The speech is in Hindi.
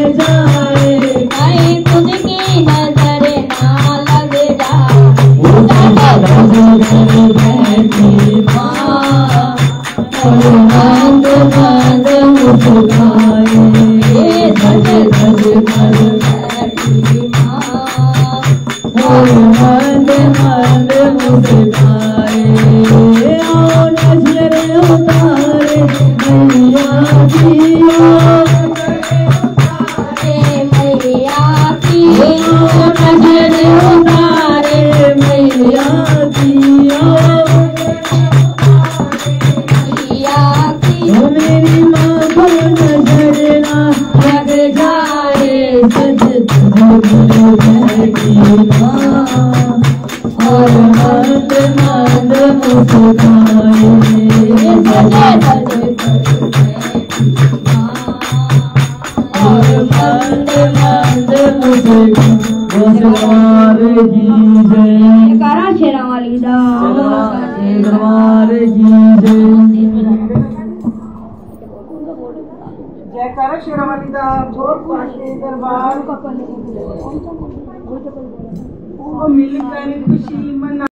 जाए, कहीं खुद की नजर ना लग जाए। बैठी माँ और मंद मंद मुस्काए, सज सज कर बैठी माँ और मंद मंद मुस्काए। आओ नजर उतारे मैया की, मैया की नजर उतारे मैया की, मैया की मेरी माँ को नजर ना लग जाए, सज बैठी माँ और मंद मंद मुस्काए, सज सज और मंद मंद मुस्कान की जय। करा शेरा वाली दा दरबार की जय। जयकारा शेरावाली दा जोर पाके दरबार मिल गई खुशी मना।